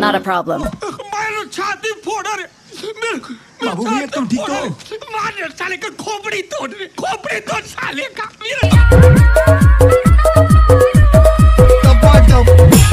Not a problem. मैं छाती फोड़ रहे बाबू भैया तुम ठीक हो? मार साले का खोपड़ी तोड़ साले का